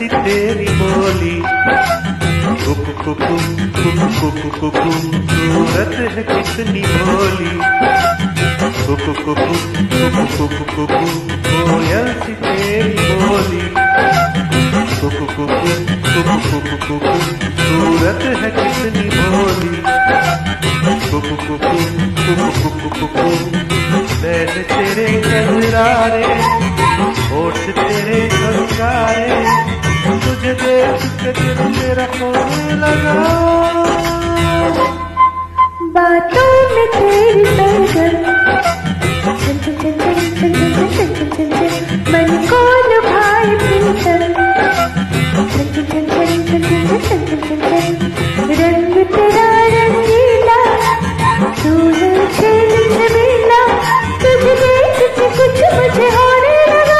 तेरी बोली, कुकु कुकु कुकु कुकु कुकु, सूरत है कितनी भोली, कुकु कुकु कुकु कुकु कुकु, कोयल सी तेरी बोली, कुकु कुकु कुकु कुकु कुकु, सूरत है कितनी भोली, कुकु कुकु कुकु कुकु कुकु, नैन तेरे कजरारे, होठ तेरे झलकारे, तुझे देख के दिल मेरा खोने लगा। बातों में तेरी सरगम, मन को लुभाए प्रीतम, रंग तेरा रंगीला, तू है छेल छबीला, तुझे देख के कुछ मुझे होने लगा।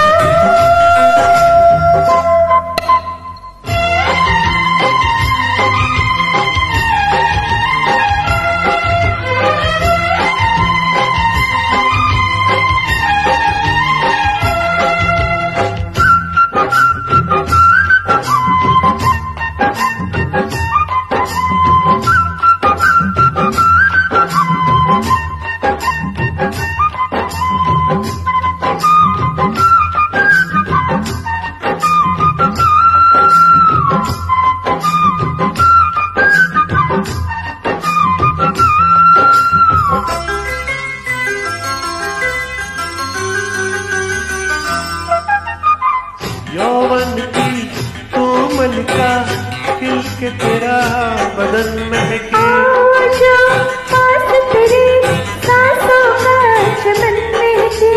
यौवन की तू मलिका, खिल के तेरा बदन महके, आजा पास तेरे सांसों का चमन महके,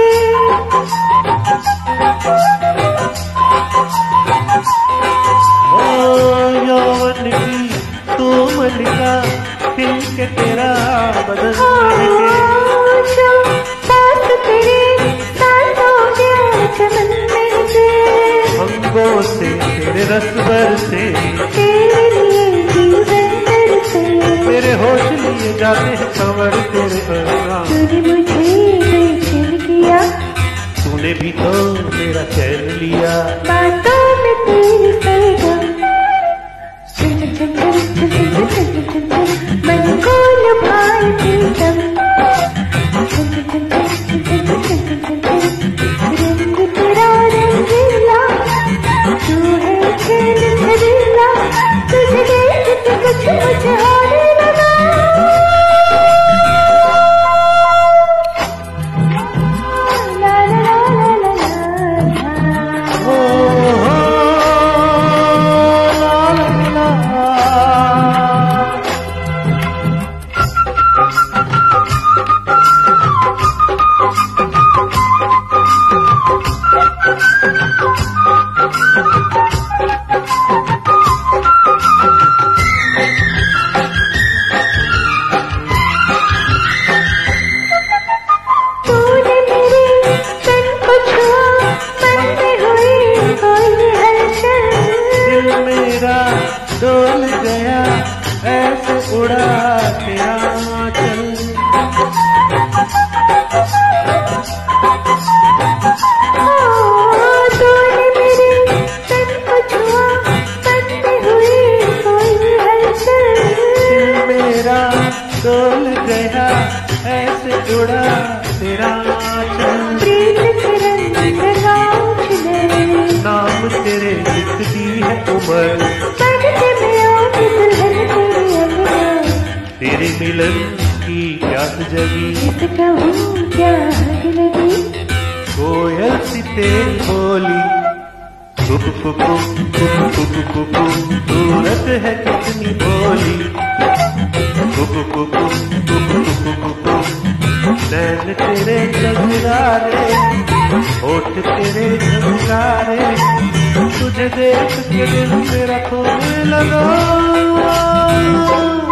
ओ यौवन की तू मलिका, खिल के तेरा बदन महके, आजा पास तेरे सांसों का चमन महके, अंगों से तेरे रस बरसे, तेरे लिए जीवन बरसे, मेरे होश लिए जाते हैं कमर तेरे पैगाम, तूने मुझे बेचैन किया, तूने भी तो मेरा चैन लिया। बातों में तेरी सरगम, मन को लुभाए प्रीतम, रंग तेरा रंगीला, तू है छेल छबीला, तुझे देख के कुछ मुझे होने लगा। ला ला ला ला ला ला। ओ हो ला ला ला। तूने मेरे तन को छुआ, मन में हुई कोई हलचल, दिल मेरा डोल गया, ऐसे उड़ा तेरा चल, तूने मेरे तन को छुआ, मन में हुई कोई हलचल, दिल मेरा डोल गया, ऐसे उड़ा तेरा चल, प्रीत के रंग लगाओ खिले, नाम तेरे लिखती है उम्र, बन के मैं आऊं दुल्हन तेरी अगुआ, तेरे मिलन की प्यास जगी, किस कहूँ क्या हद लगी, कोयल सी तेरी बोली, कुकु कुकु कुकु कुकु कुकु, सूरत है कितनी भोली, कुकु कुकु कुकु कुकु कुकु, नैन तेरे कजरारे, होठ तेरे झलकारे, तुझे देख के दिल मेरा खोने लगा।